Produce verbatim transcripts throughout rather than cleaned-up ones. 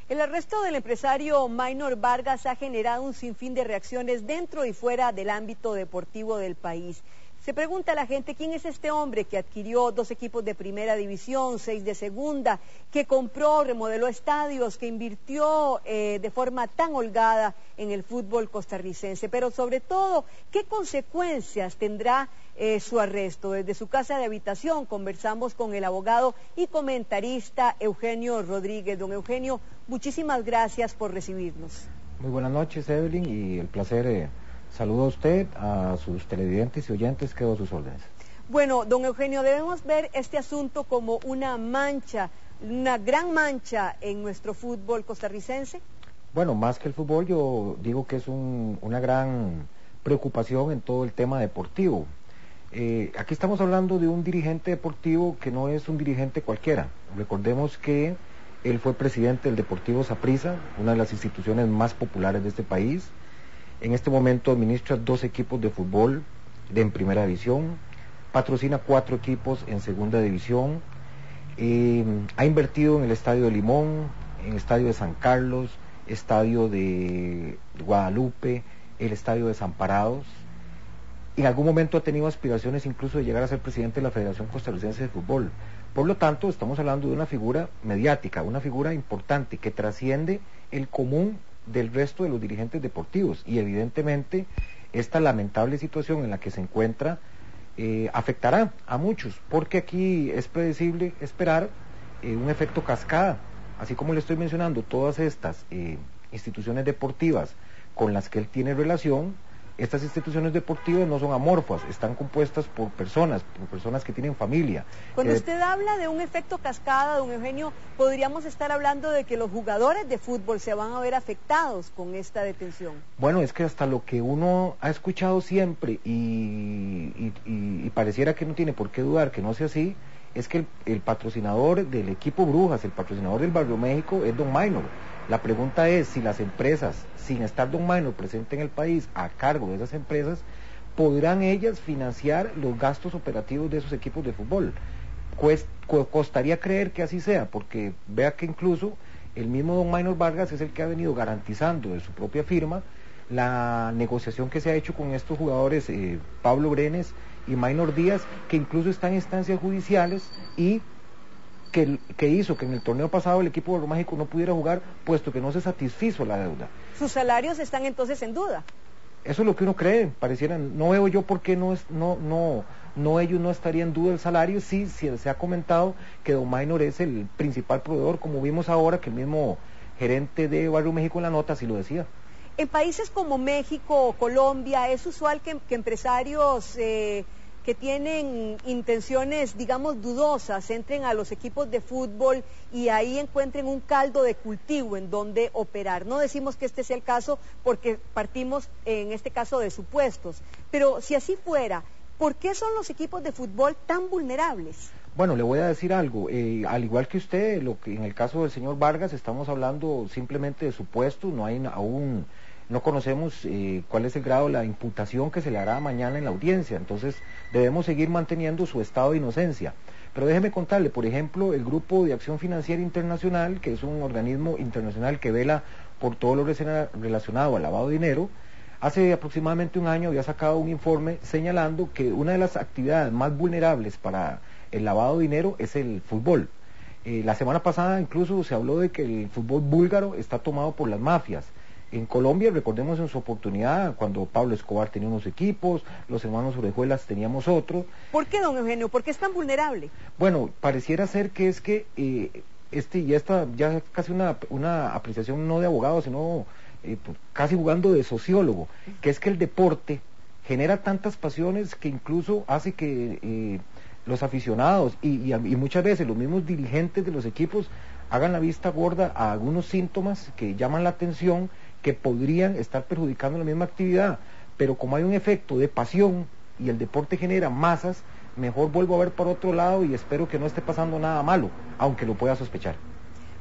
El arresto del empresario Maynor Vargas ha generado un sinfín de reacciones dentro y fuera del ámbito deportivo del país. Se pregunta a la gente quién es este hombre que adquirió dos equipos de primera división, seis de segunda, que compró, remodeló estadios, que invirtió eh, de forma tan holgada en el fútbol costarricense. Pero sobre todo, ¿qué consecuencias tendrá eh, su arresto? Desde su casa de habitación conversamos con el abogado y comentarista Eugenio Rodríguez. Don Eugenio, muchísimas gracias por recibirnos. Muy buenas noches, Evelyn, y el placer... Eh... Saludo a usted, a sus televidentes y oyentes, quedo a sus órdenes. Bueno, don Eugenio, debemos ver este asunto como una mancha, una gran mancha en nuestro fútbol costarricense. Bueno, más que el fútbol, yo digo que es un, una gran preocupación en todo el tema deportivo. Eh, aquí estamos hablando de un dirigente deportivo que no es un dirigente cualquiera. Recordemos que él fue presidente del Deportivo Saprissa, una de las instituciones más populares de este país. En este momento administra dos equipos de fútbol de en primera división, patrocina cuatro equipos en segunda división, eh, ha invertido en el Estadio de Limón, en el Estadio de San Carlos, Estadio de Guadalupe, el Estadio de Desamparados. En algún momento ha tenido aspiraciones incluso de llegar a ser presidente de la Federación Costarricense de Fútbol. Por lo tanto, estamos hablando de una figura mediática, una figura importante que trasciende el común del resto de los dirigentes deportivos, y evidentemente esta lamentable situación en la que se encuentra eh, afectará a muchos, porque aquí es predecible esperar eh, un efecto cascada, así como le estoy mencionando todas estas eh, instituciones deportivas con las que él tiene relación. Estas instituciones deportivas no son amorfas, están compuestas por personas, por personas que tienen familia. Cuando eh, usted habla de un efecto cascada, don Eugenio, podríamos estar hablando de que los jugadores de fútbol se van a ver afectados con esta detención. Bueno, es que hasta lo que uno ha escuchado siempre y, y, y, y pareciera que no tiene por qué dudar que no sea así, es que el, el patrocinador del equipo Brujas, el patrocinador del Barrio México es don Maynor. La pregunta es si las empresas, sin estar don Maynor presente en el país, a cargo de esas empresas, podrán ellas financiar los gastos operativos de esos equipos de fútbol. Cuest, costaría creer que así sea, porque vea que incluso el mismo don Maynor Vargas es el que ha venido garantizando de su propia firma la negociación que se ha hecho con estos jugadores, eh, Pablo Brenes y Maynor Díaz, que incluso están en instancias judiciales y que, que hizo que en el torneo pasado el equipo de Barrio Mágico no pudiera jugar, puesto que no se satisfizo la deuda. ¿Sus salarios están entonces en duda? Eso es lo que uno cree, pareciera, no veo yo por qué no, es, no, no, no ellos no estarían en duda el salario. Sí, sí, se ha comentado que don Maynor es el principal proveedor, como vimos ahora que el mismo gerente de Barrio México en la nota sí lo decía. En países como México o Colombia es usual que, que empresarios eh, que tienen intenciones, digamos, dudosas, entren a los equipos de fútbol y ahí encuentren un caldo de cultivo en donde operar. No decimos que este sea el caso porque partimos en este caso de supuestos, pero si así fuera, ¿por qué son los equipos de fútbol tan vulnerables? Bueno, le voy a decir algo, eh, al igual que usted, lo que en el caso del señor Vargas estamos hablando simplemente de supuestos, no hay aún... No conocemos eh, cuál es el grado de la imputación que se le hará mañana en la audiencia, entonces debemos seguir manteniendo su estado de inocencia. Pero déjeme contarle, por ejemplo, el Grupo de Acción Financiera Internacional, que es un organismo internacional que vela por todo lo relacionado al lavado de dinero, hace aproximadamente un año había sacado un informe señalando que una de las actividades más vulnerables para el lavado de dinero es el fútbol. Eh, la semana pasada incluso se habló de que el fútbol búlgaro está tomado por las mafias. En Colombia, recordemos en su oportunidad, cuando Pablo Escobar tenía unos equipos, los hermanos Orejuelas teníamos otro. ¿Por qué, don Eugenio? ¿Por qué es tan vulnerable? Bueno, pareciera ser que es que eh, este y esta ya es casi una, una apreciación no de abogado, sino eh, casi jugando de sociólogo, que es que el deporte genera tantas pasiones que incluso hace que eh, los aficionados y, y, y muchas veces los mismos dirigentes de los equipos hagan la vista gorda a algunos síntomas que llaman la atención, que podrían estar perjudicando la misma actividad, pero como hay un efecto de pasión y el deporte genera masas, mejor vuelvo a ver por otro lado y espero que no esté pasando nada malo, aunque lo pueda sospechar.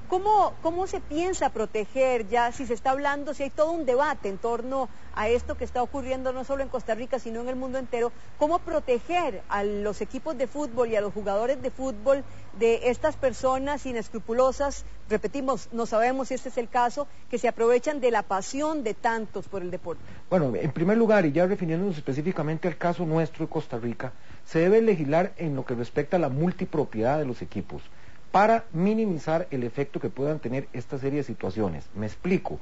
¿Cómo, ¿Cómo se piensa proteger ya, si se está hablando, si hay todo un debate en torno a esto que está ocurriendo no solo en Costa Rica, sino en el mundo entero? ¿Cómo proteger a los equipos de fútbol y a los jugadores de fútbol de estas personas inescrupulosas? Repetimos, no sabemos si este es el caso, que se aprovechan de la pasión de tantos por el deporte. Bueno, en primer lugar, y ya refiriéndonos específicamente al caso nuestro de Costa Rica, se debe legislar en lo que respecta a la multipropiedad de los equipos, para minimizar el efecto que puedan tener esta serie de situaciones. Me explico,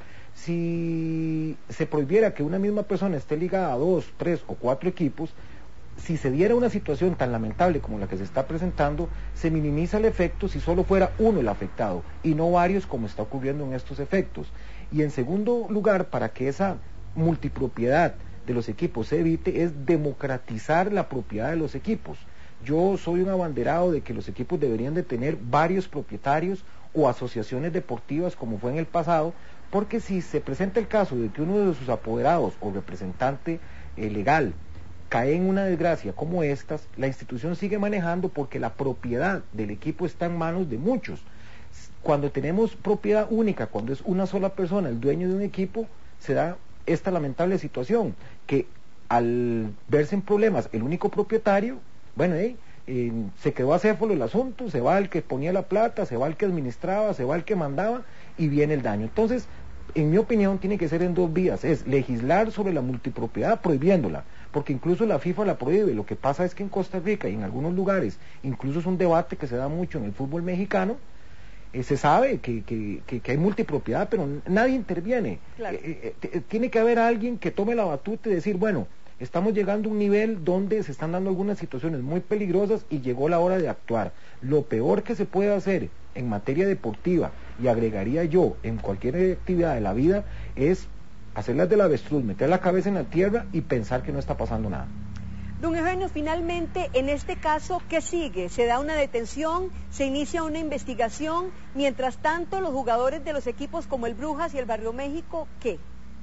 si se prohibiera que una misma persona esté ligada a dos, tres o cuatro equipos, si se diera una situación tan lamentable como la que se está presentando, se minimiza el efecto si solo fuera uno el afectado y no varios como está ocurriendo en estos efectos. Y en segundo lugar, para que esa multipropiedad de los equipos se evite, es democratizar la propiedad de los equipos. Yo soy un abanderado de que los equipos deberían de tener varios propietarios o asociaciones deportivas como fue en el pasado, porque si se presenta el caso de que uno de sus apoderados o representante eh, legal cae en una desgracia como estas, la institución sigue manejando porque la propiedad del equipo está en manos de muchos. Cuando tenemos propiedad única, cuando es una sola persona el dueño de un equipo, se da esta lamentable situación, que al verse en problemas el único propietario, bueno, eh, eh, se quedó acéfalo el asunto, se va el que ponía la plata, se va el que administraba, se va el que mandaba y viene el daño. Entonces, en mi opinión, tiene que ser en dos vías, es legislar sobre la multipropiedad prohibiéndola, porque incluso la FIFA la prohíbe. Lo que pasa es que en Costa Rica y en algunos lugares, incluso es un debate que se da mucho en el fútbol mexicano, eh, se sabe que, que, que, que hay multipropiedad, pero nadie interviene. Claro. Eh, eh, tiene que haber alguien que tome la batuta y decir, bueno, estamos llegando a un nivel donde se están dando algunas situaciones muy peligrosas y llegó la hora de actuar. Lo peor que se puede hacer en materia deportiva, y agregaría yo en cualquier actividad de la vida, es hacerlas del avestruz, meter la cabeza en la tierra y pensar que no está pasando nada. Don Eugenio, finalmente, en este caso, ¿qué sigue? ¿Se da una detención? ¿Se inicia una investigación? Mientras tanto, los jugadores de los equipos como el Brujas y el Barrio México, ¿qué?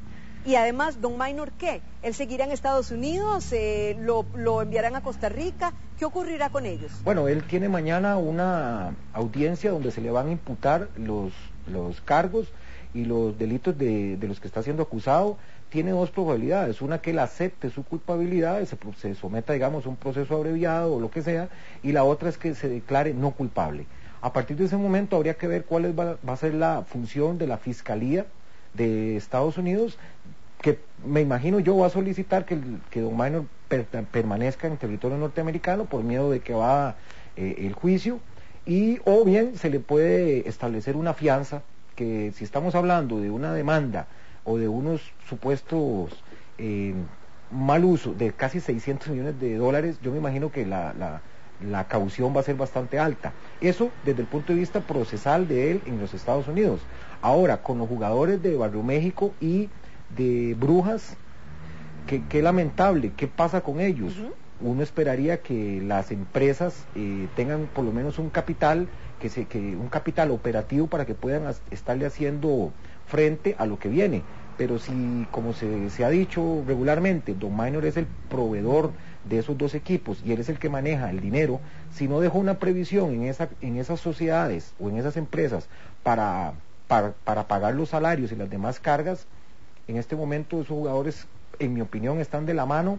Y además, don Maynor, ¿qué? ¿Él seguirá en Estados Unidos? Eh, lo, ¿Lo enviarán a Costa Rica? ¿Qué ocurrirá con ellos? Bueno, él tiene mañana una audiencia donde se le van a imputar los, los cargos y los delitos de, de los que está siendo acusado. Tiene dos probabilidades, una que él acepte su culpabilidad y se, se someta, digamos, a un proceso abreviado o lo que sea, y la otra es que se declare no culpable. A partir de ese momento habría que ver cuál es, va, va a ser la función de la Fiscalía de Estados Unidos, que me imagino yo va a solicitar que, el, que don Maynor per, permanezca en territorio norteamericano por miedo de que va eh, el juicio, y o bien se le puede establecer una fianza, que si estamos hablando de una demanda o de unos supuestos eh, mal uso de casi seiscientos millones de dólares, yo me imagino que la, la, la caución va a ser bastante alta. Eso desde el punto de vista procesal de él en los Estados Unidos. Ahora, con los jugadores de Barrio México y de Brujas, qué, qué lamentable, ¿qué pasa con ellos? Uh-huh. Uno esperaría que las empresas eh, tengan por lo menos un capital, que se, que un capital operativo para que puedan as, estarle haciendo frente a lo que viene. Pero si, como se, se ha dicho regularmente, don Maynor es el proveedor de esos dos equipos y él es el que maneja el dinero, si no dejó una previsión en, esa, en esas sociedades o en esas empresas para, para, para pagar los salarios y las demás cargas, en este momento esos jugadores, en mi opinión, están de la mano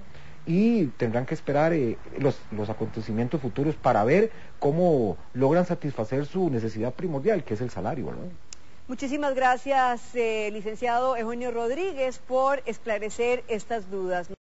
y tendrán que esperar eh, los, los acontecimientos futuros para ver cómo logran satisfacer su necesidad primordial, que es el salario, ¿verdad? Muchísimas gracias, eh, licenciado Eugenio Rodríguez, por esclarecer estas dudas.